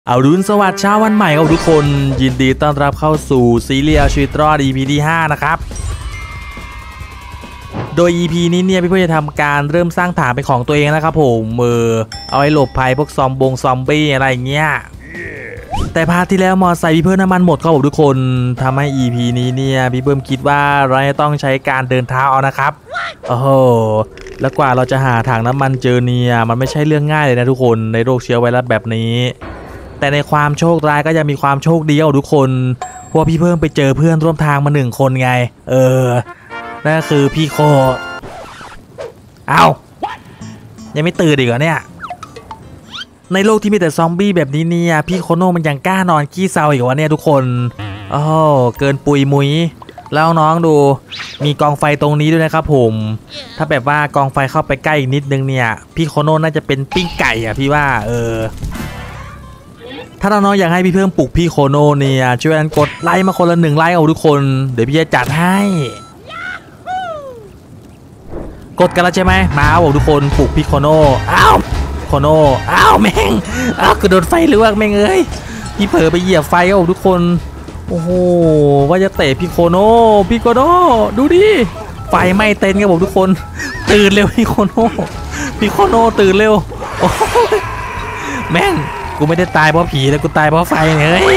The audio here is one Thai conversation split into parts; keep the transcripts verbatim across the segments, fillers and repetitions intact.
อรุณสวัสดิ์เช้าวันใหม่ครับทุกคนยินดีต้อนรับเข้าสู่ซีรีส์เอาชีวิตรอด อี พี ที่ห้านะครับโดย อี พี นี้เนี่ยพี่เพื่อจะทำการเริ่มสร้างฐานเป็นของตัวเองนะครับผมมือเอาไว้หลบภัยพวกซอมบงซอมบี้อะไรเงี้ยแต่พาร์ทที่แล้วมอไซค์พี่เพิ่มน้ำมันหมดครับผมทุกคนทำให้ อี พี นี้เนี่ยพี่เพิ่มคิดว่าเราจะต้องใช้การเดินเท้าเอานะครับโอ้โหแล้วกว่าเราจะหาถังน้ำมันเจอเนี่ยมันไม่ใช่เรื่องง่ายเลยนะทุกคนในโรคเชื้อไวรัสแบบนี้แต่ในความโชคร้ายก็ยังมีความโชคดีเอาทุกคนพวกพี่เพิ่มไปเจอเพื่อนร่วมทางมาหนึ่งคนไงเออนั่นคือพี่โคเอ้ายังไม่ตื่นอีกเหรอเนี่ยในโลกที่มีแต่ซอมบี้แบบนี้เนี่ยพี่โคโน่มันยังกล้านอนขี้เศร้าอีกวะเนี่ยทุกคนโอ้เกินปุยมุ้ยแล้วน้องดูมีกองไฟตรงนี้ด้วยนะครับผมถ้าแบบว่ากองไฟเข้าไปใกล้อีกนิดนึงเนี่ยพี่โคโน่น่าจะเป็นปิ้งไก่อะพี่ว่าเออถ้าน้องๆอยากให้พี่เพิ่มปลุกพี่โคโน่เนี่ยช่วยกันกดไลค์มาคนละหนึ่งไลค์เอาทุกคนเดี๋ยวพี่จะจัดให้กดกันแล้วใช่ไหมมาเอาทุกคนปลุกพี่โคโน่อ้าวโคโน่อ้าวแม่งอ้าวกระโดดไฟลวกแม่งเอ้ยพี่เผลอไปเหยียบไฟเอาทุกคนโอ้โหว่าจะเตะพี่โคโน่พี่โคโน่ดูดิไฟไหม้เต็นท์ครับผมทุกคนตื่นเร็วพี่โคโน่พี่โคโน่ตื่นเร็วโอ้แม่งกูไม่ได้ตายเพราะผีแต่กูตายเพราะไฟเนี่ยเฮ้ย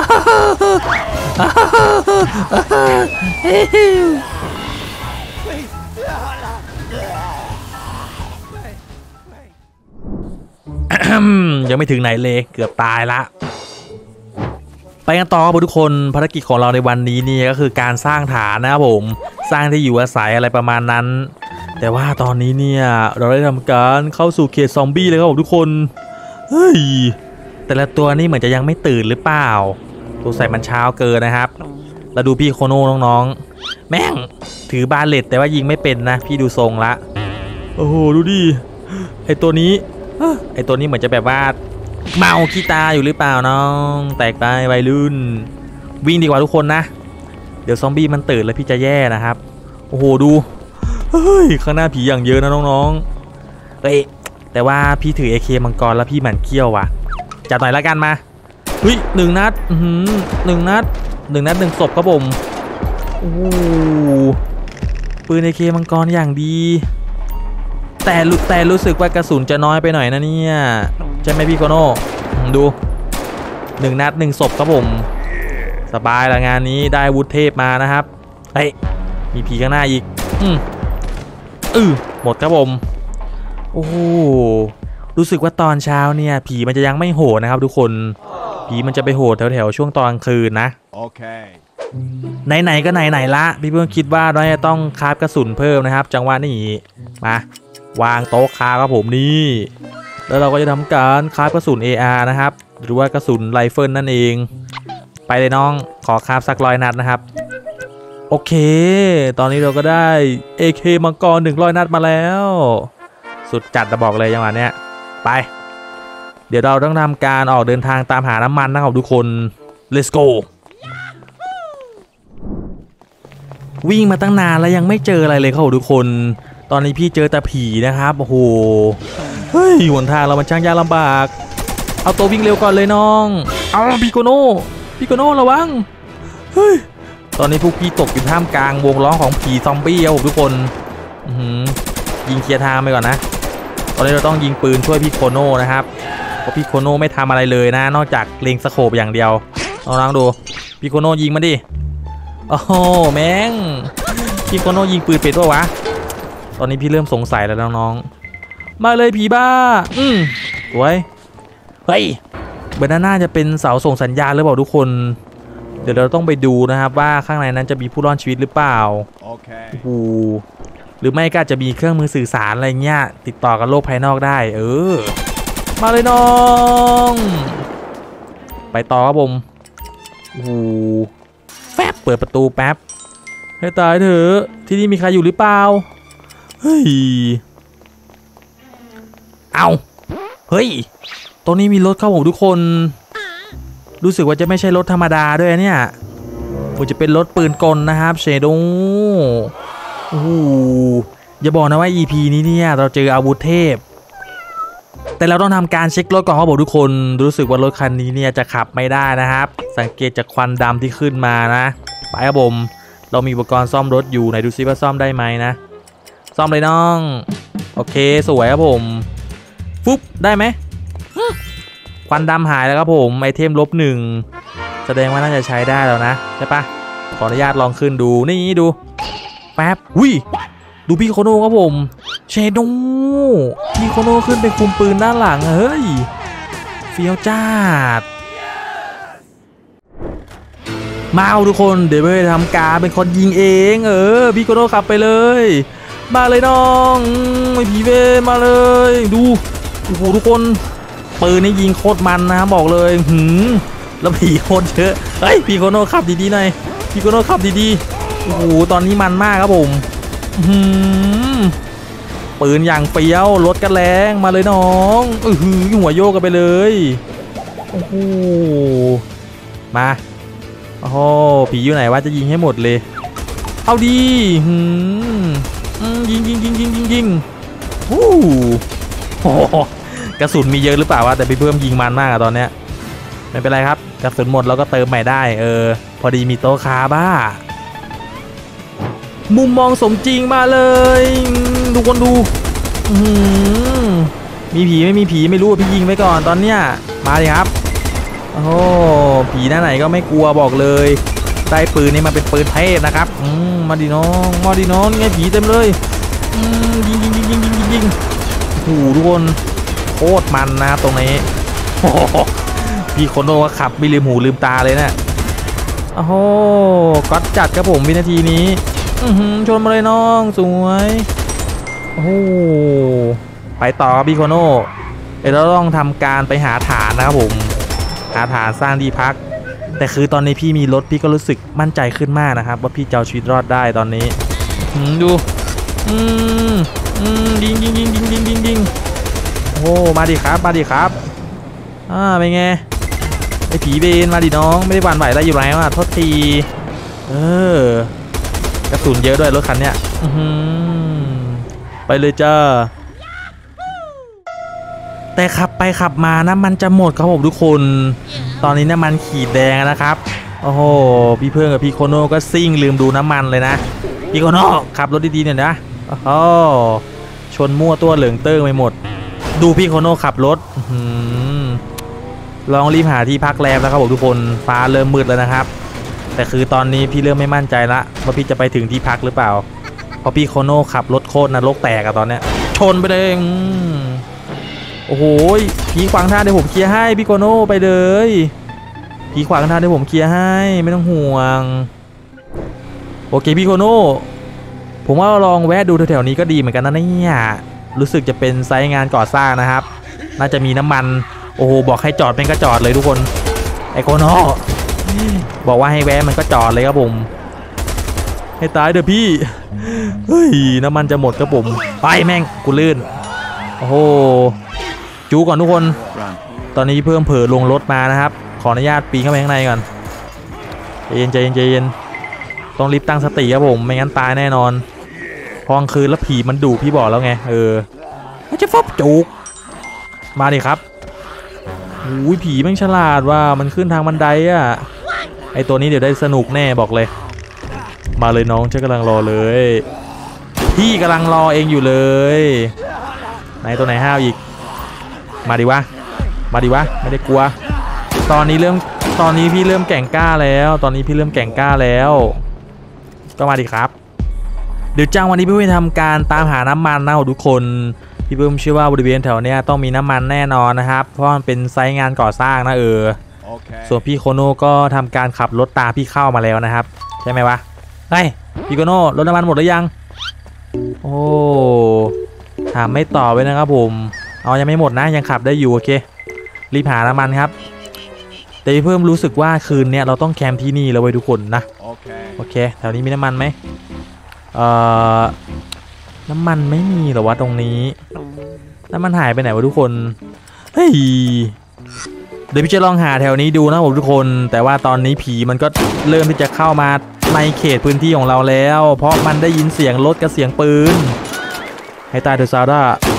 ยังไม่ถึงไหนเลยเกือบตายละไปกันต่อครับทุกคนภารกิจของเราในวันนี้นี่ก็คือการสร้างฐานนะครับผมสร้างที่อยู่อาศัยอะไรประมาณนั้นแต่ว่าตอนนี้เนี่ยเราได้ทำการเข้าสู่เขตซอมบี้เลยครับผมทุกคนเฮ้ยแต่ละตัวนี่เหมือนจะยังไม่ตื่นหรือเปล่าตัวใส่มันเช้าเกินนะครับเราดูพี่โคโน่น้องๆแม่งถือบาเลตแต่ว่ายิงไม่เป็นนะพี่ดูทรงละโอ้โหดูดิไอตัวนี้ไอตัวนี้เหมือนจะแบบว่าเมาขี้ตาอยู่หรือเปล่าน้องแตกไปวัยรุ่นวิ่งดีกว่าทุกคนนะเดี๋ยวซอมบี้มันตื่นแล้วพี่จะแย่นะครับโอ้โหดูเฮ้ยข้างหน้าผีอย่างเยอะนะน้องๆเอ้ยแต่ว่าพี่ถือ เอ เค มังกรแล้วพี่หมั่นเขี้ยวว่ะจัดหน่อยละกันมาเฮ้ยหนึ่งนัดหนึ่งนัดหนึ่งนัดหนึ่งศพครับผมโอ้ปืน เอ เค มังกรอย่างดีแต่แต่รู้สึกว่ากระสุนจะน้อยไปหน่อยนะเนี่ยใช่ไหมพี่โคโน่ดูหนึ่งนัดหนึ่งศพครับผมสบายละงานนี้ได้วุธเทพมานะครับเฮ้ยมีผีข้างหน้าอีกอืมอือหมดครับผมโอ้รู้สึกว่าตอนเช้าเนี่ยผีมันจะยังไม่โหดนะครับทุกคนผีมันจะไปโหดแถวๆช่วงตอนกลางคืนนะโอเคไหนๆก็ไหนๆละพี่เพิ่งคิดว่าเราจะต้องคราฟกระสุนเพิ่มนะครับจังหวะนี้มาวางโต๊ะคาครับผมนี่แล้วเราก็จะทำการคราฟกระสุน เอ อาร์ นะครับหรือว่ากระสุนไรเฟิลนั่นเองไปเลยน้องขอคราฟสักร้อยนัดนะครับโอเคตอนนี้เราก็ได้ เอ เค มังกรหนึ่งร้อยนัดมาแล้วสุดจัดจะบอกเลยจังหวะเนี้ยไปเดี๋ยวเราต้องทำการออกเดินทางตามหาน้ำมันนะครับทุกคน let's go วิ่งมาตั้งนานแล้วยังไม่เจออะไรเลยครับทุกคนตอนนี้พี่เจอแต่ผีนะครับโอ้โหเฮ้ยหนทางเรามันช่างยากลำบากเอาตัววิ่งเร็วก่อนเลยน้องเอาพี่โคโน่พี่โคโน่ระวังเฮ้ยตอนนี้พวกพี่ตกอยู่ท่ามกลางวงล้อของผีซอมบี้ครับทุกคนยิงเคลียร์ทางไปก่อนนะตอนนี้เราต้องยิงปืนช่วยพี่โคโน่นะครับเพราะพี่โคโน่ไม่ทำอะไรเลยนะนอกจากเล็งสโคปอย่างเดียวลองดูพี่โคโน่ยิงมาดิโอ้โหแม่งพี่โคโน่ยิงปืนเป็ดวะวะตอนนี้พี่เริ่มสงสัยแล้วน้องๆมาเลยผีบ้าอืมสวยเฮ้ยเบนาน่าจะเป็นเสาส่งสัญญาณหรือเปล่าทุกคนเดี๋ยวเราต้องไปดูนะครับว่าข้างในนั้นจะมีผู้รอดชีวิตหรือเปล่าโอเคโอ้โหหรือไม่ก็จะมีเครื่องมือสื่อสารอะไรเงี้ยติดต่อกับโลกภายนอกได้เออมาเลยน้องไปต่อครับผมโอ้โหแป๊บเปิดประตูแป๊บให้ตายเถอะที่นี่มีใครอยู่หรือเปล่าเฮ้ยเอาเฮ้ยตรงนี้มีรถเข้าผมทุกคนรู้สึกว่าจะไม่ใช่รถธรรมดาด้วยเนี่ยมันจะเป็นรถปืนกลนะครับเชโดโอ้โหอย่าบอกนะว่า อี พี นี้เนี่ยเราเจออาวุธเทพแต่เราต้องทำการเช็ครถก่อนครับผมทุกคนรู้สึกว่ารถคันนี้เนี่ยจะขับไม่ได้นะครับสังเกตจากควันดำที่ขึ้นมานะไปครับผมเรามีอุปกรณ์ซ่อมรถอยู่ไหนดูซิว่าซ่อมได้ไหมนะซ่อมเลยน้องโอเคสวยครับผมฟุ๊บได้ไหมควันดำหายแล้วครับผมไอเทมลบหนึ่งแสดงว่าน่าจะใช้ได้แล้วนะใช่ปะขออนุญาตลองขึ้นดูนี่ดูแป๊บอุ้ยดูพี่โคโน่ครับผมเชโดพี่โคโน่ขึ้นไปคุมปืนด้านหลังเฮ้ยเฟี้ยวจ้าดมาเอาทุกคนเดี๋ยวไปทำการเป็นคนยิงเองเออพี่โคโน่ขับไปเลยมาเลยน้องไม่ผีเวมาเลยดูโอ้โหทุกคนปืนนี่ยิงโคตรมันนะบอกเลยหืมแล้วผีโคตรเยอะเฮ้ยพี่โคโน่ขับดีๆหน่อยพี่โคโน่ขับดีๆโอ้โหตอนนี้มันมากครับผมหืมปืนอย่างเฟี้ยวรถกันแรงมาเลยน้องเออหือหัวโยกกันไปเลยโอ้โหมาโอ้โหผีอยู่ไหนวะจะยิงให้หมดเลยเอาดีหืมยิงยิงยิงยิงยิงยิงโอ้โหกระสุนมีเยอะหรือเปล่าวะแต่พี่เพิ่มยิงมันมากอะตอนเนี้ยไม่เป็นไรครับกระสุนหมดเราก็เติมใหม่ได้เออพอดีมีโต๊ะคาบ้ามุมมองสมจริงมาเลยทุกคนดูมีผีไม่มีผีไม่รู้พี่ยิงไว้ก่อนตอนเนี้ยมาเลยครับโอ้โหผีหน้าไหนก็ไม่กลัวบอกเลยได้ปืนนี่มาเป็นปืนเทพนะครับอืมมาดิน้องมาดิน้องไงผีเต็มเลยอืมยิงยิงยิงยิงยิงยิงยิงโอ้โหทุกคนโคตรมันนะครับตรงนี้โอ้โหพี่โคโน่ก็ขับไม่ลืมหูลืมตาเลยนะโอ้โหก๊อตจัดครับผมวินาทีนี้อือหือชนมาเลยน้องสวยโอ้โหไปต่อพี่โคโน่เดี๋ยวเราต้องทำการไปหาฐานนะครับผมหาฐานสร้างที่พักแต่คือตอนนี้พี่มีรถพี่ก็รู้สึกมั่นใจขึ้นมากนะครับว่าพี่จะเอาชีวิตรอดได้ตอนนี้ดูอืมอืมยิงยิงยิงยิงยิงยิงยิงโอ้มาดิครับมาดิครับอ่าเป็นไงไอ้ผีเบนมาดิน้องไม่ได้หวั่นไหวแล้วอยู่ไหนวะโทษทีเออกระสุนเยอะด้วยรถคันเนี้ยไปเลยจ้าแต่ขับไปขับมาน้ำมันจะหมดครับผมทุกคนตอนนี้น้ำมันขีดแดงนะครับโอ้โหพี่เพื่อนกับพี่โคโน่ก็ซิ่งลืมดูน้ำมันเลยนะพี่โคโน่ขับรถดีๆหน่อยนะโอ้โหชนมั่วตัวเหลืองเติ้งไปหมดดูพี่โคโน่ขับรถลองรีบหาที่พักแรมแล้วครับผมทุกคนฟ้าเริ่มมืดแล้วนะครับแต่คือตอนนี้พี่เริ่มไม่มั่นใจละว่าพี่จะไปถึงที่พักหรือเปล่าเพราะพี่โคโน่ขับรถโคตรนรกแตกอะตอนเนี้ยชนไปเลยโอ้โหผีขวางทางเดี๋ยวผมเคลียร์ให้พี่โคโน่ไปเลยผีขวางทางเดี๋ยวผมเคลียร์ให้ไม่ต้องห่วงโอเคพี่โคโน่ผมว่าลองแวะดูแถวๆนี้ก็ดีเหมือนกันนะเนี่ยรู้สึกจะเป็นไซต์งานก่อสร้างนะครับน่าจะมีน้ำมันโอ้โหบอกให้จอดเป็นก็จอดเลยทุกคนไอโคโน่บอกว่าให้แวะมันก็จอดเลยครับผมให้ตายเถอะพี่เฮ้ยน้ำมันจะหมดครับผมไปแม่งกูลื่นโอ้โหจูก่อนทุกคนตอนนี้เพิ่มเผลอลงรถมานะครับขออนุญาตปีนเข้าไปข้างในก่อนใจเย็นใจเย็นใจเย็นต้องรีบตั้งสติครับผมไม่งั้นตายแน่นอนพอกลางคืนแล้วผีมันดุพี่บอกแล้วไงเออไม่ใช่ฟอบจูกมาดิครับอุ้ยผีแม่งฉลาดว่ามันขึ้นทางบันไดอ่ะไอตัวนี้เดี๋ยวได้สนุกแน่บอกเลยมาเลยน้องฉันกำลังรอเลยพี่กำลังรอเองอยู่เลยไหนตัวไหนห้าวอีกมาดิวะมาดิวะไม่ได้กลัวตอนนี้เริ่มตอนนี้พี่เริ่มแก่งกล้าแล้วตอนนี้พี่เริ่มแก่งกล้าแล้วก็มาดิครับเดี๋ยวจ้างวันนี้พี่ไปทำการตามหาน้ำมันนะทุกคนพี่เพิ่มเชื่อว่าบริเวณแถวเนี้ยต้องมีน้ำมันแน่นอนนะครับเพราะมันเป็นไซต์งานก่อสร้างนะเออ okay. ส่วนพี่โคโน่ก็ทำการขับรถตามพี่เข้ามาแล้วนะครับใช่ไหมวะเฮ้ยพี่โคโน่รถน้ำมันหมดหรือยังโอ้ถามไม่ตอบเลยนะครับผมเอายังไม่หมดนะยังขับได้อยู่โอเครีบหาน้ำมันครับแต่พี่เพิ่มรู้สึกว่าคืนเนี้ยเราต้องแคมป์ที่นี่แล้วไว้ทุกคนนะโอเคโอเคแถวนี้มีน้ำมันไหมเอ่อน้ำมันไม่มีหรอวะตรงนี้น้ำมันหายไปไหนวะทุกคนเฮ้ยเดี๋ยวพี่จะลองหาแถวนี้ดูนะผมทุกคนแต่ว่าตอนนี้ผีมันก็เริ่มที่จะเข้ามาในเขตพื้นที่ของเราแล้วเพราะมันได้ยินเสียงรถกับเสียงปืนให้ตายเถอะซาร่า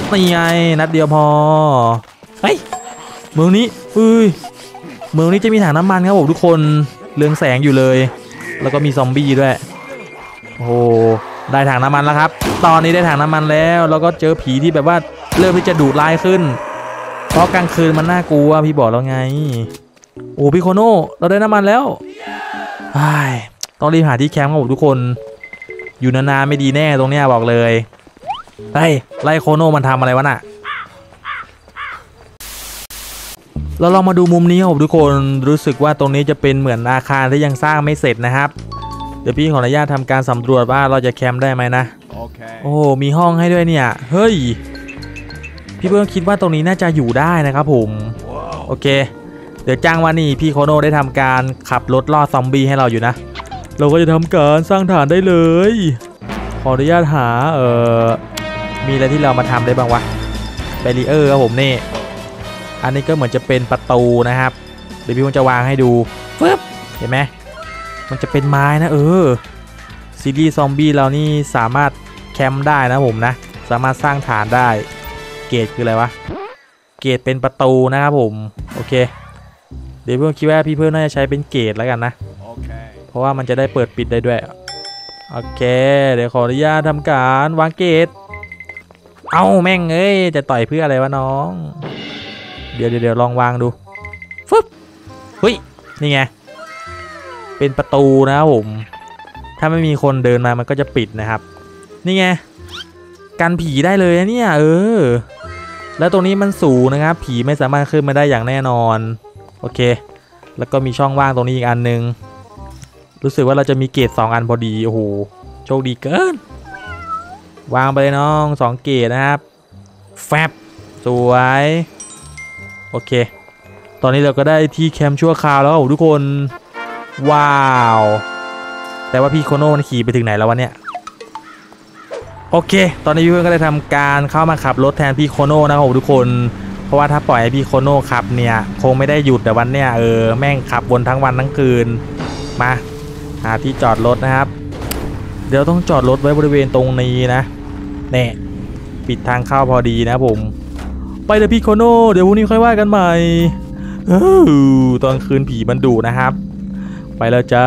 นี่ไงนัดเดียวพอเฮ้ยเมืองนี้เฮ้ยเมืองนี้จะมีถังน้ำมันครับผมทุกคนเรืองแสงอยู่เลยแล้วก็มีซอมบี้ด้วยโอ้โหได้ถังน้ำมันแล้วครับตอนนี้ได้ถังน้ำมันแล้วแล้วก็เจอผีที่แบบว่าเริ่มที่จะดุร้ายขึ้นเพราะกลางคืนมันน่ากลัวพี่บอกแล้วไงโอ้พี่โคโน่เราได้น้ำมันแล้วต้องรีบหาที่แคมป์ครับผมทุกคนอยู่นานๆไม่ดีแน่ตรงเนี้ยบอกเลยเฮ้ยไล่โคโน่มันทำอะไรวะน่ะเราลองมาดูมุมนี้ครับผมทุกคนรู้สึกว่าตรงนี้จะเป็นเหมือนอาคารที่ยังสร้างไม่เสร็จนะครับเดี๋ยวพี่ขออนุญาตทำการสำรวจว่าเราจะแคมป์ได้ไหมนะ okay. โอ้มีห้องให้ด้วยเนี่ยเฮ้ยพี่เพิ่งคิดว่าตรงนี้น่าจะอยู่ได้นะครับผม wow. โอเคเดี๋ยวจ้างว่านี่พี่โคโน่ได้ทำการขับรถล่อซอมบี้ให้เราอยู่นะเราก็จะทำการสร้างฐานได้เลยขออนุญาตหาเอ่อมีอะไรที่เรามาทำได้บ้างวะแบรีเออร์ครับผมนี่อันนี้ก็เหมือนจะเป็นประตูนะครับเดี๋ยวพี่คงจะวางให้ดูฟึบเห็นไหมมันจะเป็นไม้นะเออซีรีส์ซอมบี้เรานี่สามารถแคมป์ได้นะผมนะสามารถสร้างฐานได้เกตคืออะไรวะเกตเป็นประตูนะครับผมโอเคเดี๋ยวพี่คิดว่าพี่เพื่อนน่าจะใช้เป็นเกตแล้วกันนะเพราะว่ามันจะได้เปิดปิดได้ด้วยโอเคเดี๋ยวขออนุญาตทำการวางเกตเอาแม่งเอ้ยจะต่อยเพื่ออะไรวะน้องเดี๋ยวเดี๋ยวลองวางดูฟึบเฮ้ยนี่ไงเป็นประตูนะครับผมถ้าไม่มีคนเดินมามันก็จะปิดนะครับนี่ไงกันผีได้เลยนะเนี่ยเออแล้วตรงนี้มันสูงนะครับผีไม่สามารถขึ้นมาได้อย่างแน่นอนโอเคแล้วก็มีช่องว่างตรงนี้อีกอันนึงรู้สึกว่าเราจะมีเกตสองอันพอดีโอ้โหโชคดีเกินวางไปเลยน้องสองเกตนะครับแฟบสวยโอเคตอนนี้เราก็ได้ที่แคมป์ชั่วคราวแล้วทุกคนว้าวแต่ว่าพี่โคโน่มันขี่ไปถึงไหนแล้ววะเนี่ยโอเคตอนนี้พี่เพื่อนก็ได้ทำการเข้ามาขับรถแทนพี่โคโน่นะครับทุกคนเพราะว่าถ้าปล่อยให้พี่โคโน่ขับเนี่ยคงไม่ได้หยุดแต่วันเนี่ยเออแม่งขับวนทั้งวันทั้งคืนมาหาที่จอดรถนะครับเดี๋ยวต้องจอดรถไว้บริเวณตรงนี้นะเนี่ยปิดทางเข้าพอดีนะผมไปเลยพี่โคโน่เดี๋ยวพรุ่งนี้ค่อยว่ากันใหม่ตอนคืนผีมันดุนะครับไปแล้วจ้า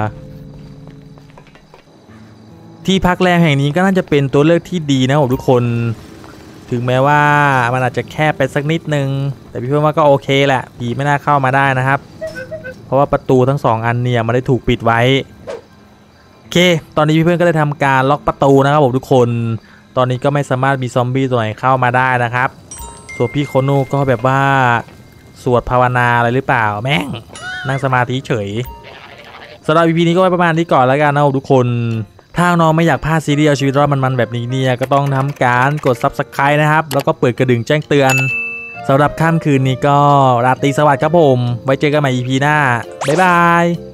ที่พักแรมแห่งนี้ก็น่าจะเป็นตัวเลือกที่ดีนะผมทุกคนถึงแม้ว่ามันอาจจะแคบไปสักนิดนึงแต่พี่เพื่อนว่าก็โอเคแหละผีไม่น่าเข้ามาได้นะครับเพราะว่าประตูทั้งสองอันเนี่ยมันได้ถูกปิดไว้โอเคตอนนี้พี่เพื่อนก็ได้ทำการล็อกประตูนะครับผมทุกคนตอนนี้ก็ไม่สามารถมีซอมบี้ตัวไหนเข้ามาได้นะครับส่วนพี่โคโน่ก็แบบว่าสวดภาวนาอะไรหรือเปล่าแม่งนั่งสมาธิเฉยสำหรับ อี พี นี้ก็ไว้ประมาณนี้ก่อนแล้วกันนะทุกคนถ้าน้องไม่อยากพลาดซีรีส์เอาชีวิตรอดมันๆแบบนี้เนี่ยก็ต้องทำการกด ซับสไครบ์ นะครับแล้วก็เปิดกระดิ่งแจ้งเตือนสำหรับค่ำคืนนี้ก็ราตรีสวัสดิ์ครับผมไว้เจอกันใหม่ อี พี หน้าบ๊ายบาย